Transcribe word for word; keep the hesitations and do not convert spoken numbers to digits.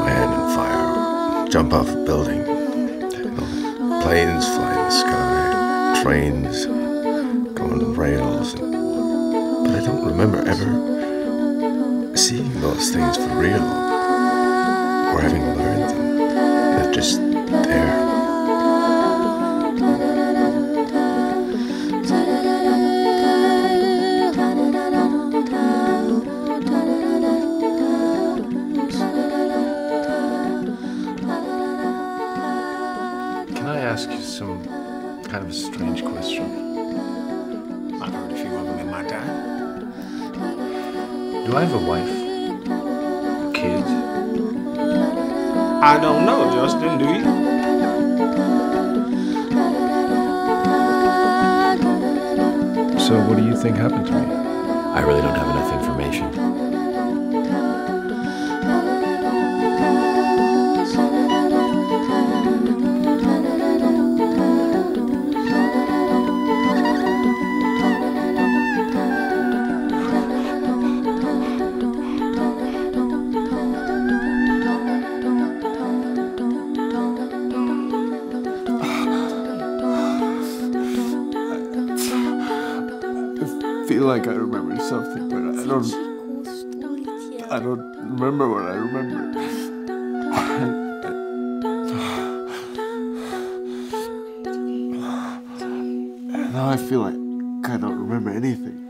man and fire, jump off a building, you know, planes fly in the sky, trains go on rails, and, but I don't remember ever seeing those things for real or having learned them. They're just there. Can I ask you some kind of a strange question? I've heard a few of them in my time. Do I have a wife? Kids? I don't know, Justin, do you? So what do you think happened to me? I really don't have enough information. I feel like I remember something, but I don't. I don't remember what I remember. And now I feel like I don't remember anything.